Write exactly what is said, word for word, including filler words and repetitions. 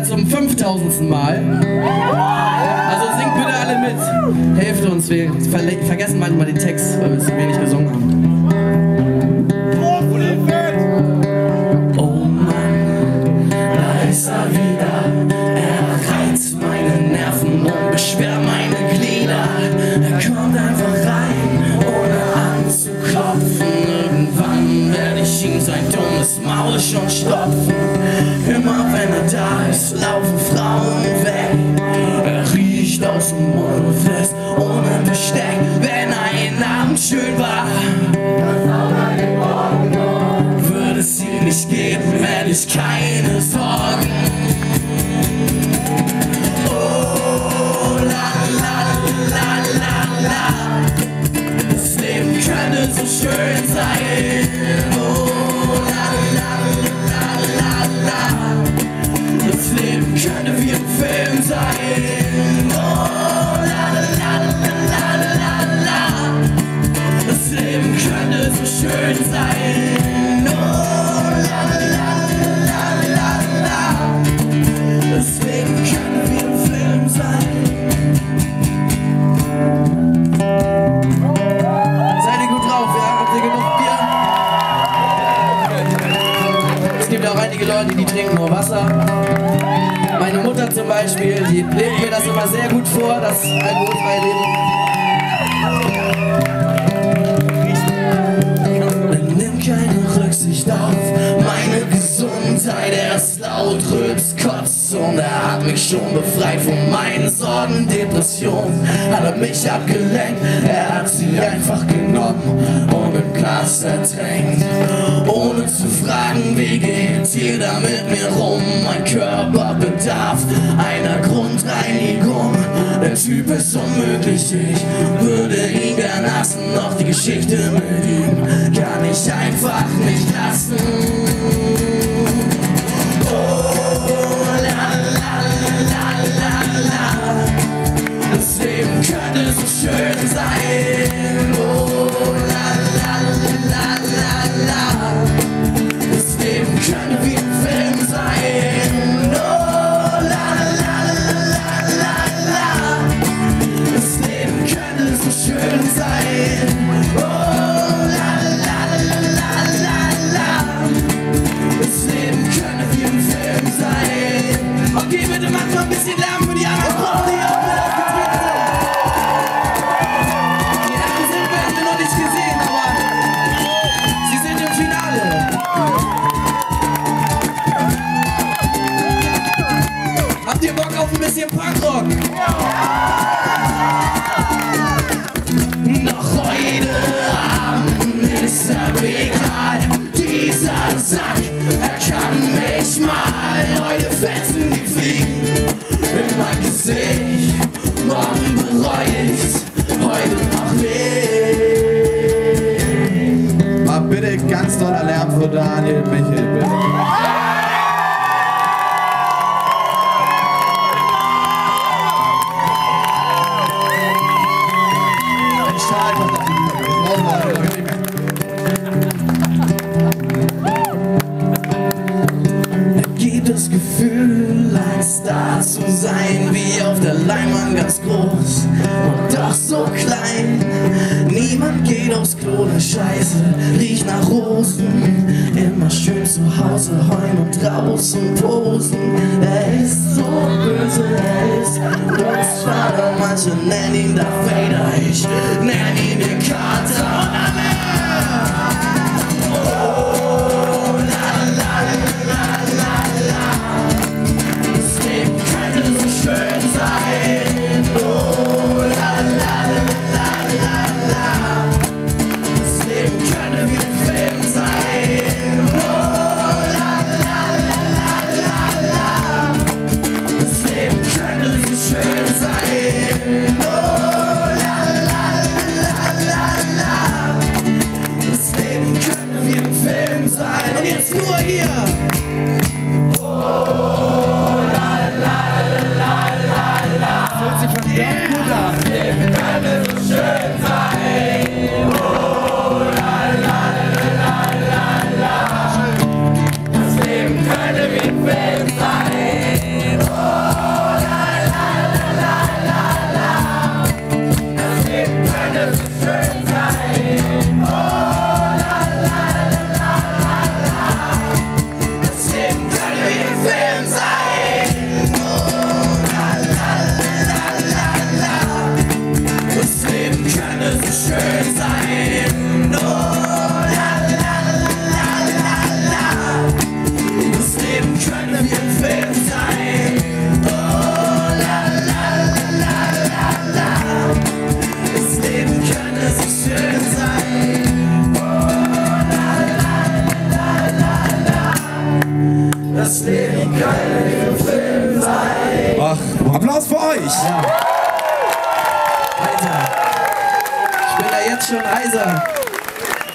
jetzt zum fünftausendsten Mal. Also singt bitte alle mit. Helft uns, wir ver vergessen manchmal den Text, weil wir zu wenig gesungen haben. Oh Mann, da ist er wieder. Er reizt meine Nerven und beschwert meine Glieder. Er kommt einfach rein, ohne anzuklopfen. Irgendwann werde ich ihm sein dummes Maul schon stopfen. Immer wenn er da ist, laufen Frauen weg. Er riecht aus dem Mund und frisst ohne Besteck. Wenn ein Abend schön war, würde es ihn nicht geben, hätte ich keine Sorgen. Oh, la la la la la. Das Leben könnte so schön sein. Oh, la la la la la. Das Leben könnte wie ein Film sein. Oh, la la la la la la. Das Leben könnte so schön sein. Oh, la la la la la. Das Leben könnte wie ein Film sein. Seid ihr gut drauf, ja? Habt ihr genug Bier? Es gibt auch einige Leute, die trinken nur Wasser. Meine Mutter zum Beispiel, die lebt mir das immer sehr gut vor, das alkoholfreie Leben. Nimm keine Rücksicht auf meine Gesundheit. Er ist laut, rülps, kotzt und er hat mich schon befreit von meinen Sorgen, Depressionen. Hat er mich abgelenkt, er hat sie einfach genommen und im Glas ertränkt. Ohne zu fragen, wie geht's hier da mit mir rum? Mein Körper bedarf einer Grundreinigung. Der Typ ist unmöglich, ich würde ihn gern lassen, doch die Geschichte mit ihm kann ich einfach nicht lassen. Oh, la la la la la. Das Leben könnte so schön sein. Oh, la la la la la. Das Leben könnte wie ein Film sein. Oh, la la la la la. Das Leben könnte so schön sein. Oh, la la la la la. Das Leben könnte wie ein Film sein. Okay, bitte macht mal ein bisschen Lärm für die anderen Frauen, die auch mit aufgetreten sind. Die Herren sind wir haben wir noch nicht gesehen, aber sie sind im Finale. Habt ihr Bock auf ein bisschen Punkrock? Noch heute Abend ist er egal. Dieser Sack, er kann mich mal. Heute fetzen die Fliegen in mein Gesicht. Morgen bereu ich's, heute noch nicht. Mal bitte ganz doller Lärm für Daniel Michel, bitte. Das Gefühl, ein Star zu sein, wie auf der Leinwand ganz groß und doch so klein. Niemand geht aufs Klo, der Scheiße riecht nach Rosen. Immer schön zu Hause heulen und draußen posen. Er ist so böse, er ist Großvater. Manche nennen ihn Darth Vader, ich nenn ihn den Kater. Und alle oh, la la la la la. Das Leben könnte so schön sein. Oh, la la la la la. Das Leben könnte wie ein Film sein. Oh, la la la la la. Das Leben könnte so schön sein. Oh, la la la la la. Das Leben könnte wie ein Film sein. Und jetzt nur hier. Hört sich verdammt gut an. Das Leben könnte so schön sein. Oh, la, la, la, la, la. Das Leben könnte wie ein Film sein. das Leben kein Film sein. Ach, Applaus für euch! Ja. Alter, ich bin da jetzt schon heiser.